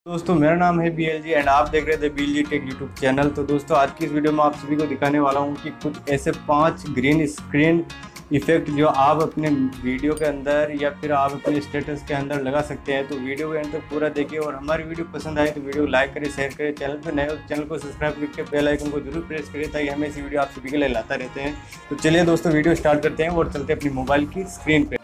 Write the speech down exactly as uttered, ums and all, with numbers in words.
दोस्तों मेरा नाम है बी एल जी एंड आप देख रहे थे B L G tech YouTube channel. तो दोस्तों आज की इस वीडियो में आप सभी को दिखाने वाला हूं कि कुछ ऐसे पांच ग्रीन स्क्रीन इफेक्ट जो आप अपने वीडियो के अंदर या फिर आप अपने स्टेटस के अंदर लगा सकते हैं। तो वीडियो को एंड तक पूरा देखिए और हमारी वीडियो पसंद आए तो वीडियो को लाइक करें, शेयर करें। चैनल पर नए हो चैनल को सब्सक्राइब करके बेल आइकन को जरूर प्रेस करें ताकि हमें इस वीडियो आप सभी के लिए लाता रहते हैं। तो चलिए दोस्तों वीडियो स्टार्ट करते हैं और चलते हैं अपनी मोबाइल की स्क्रीन पर।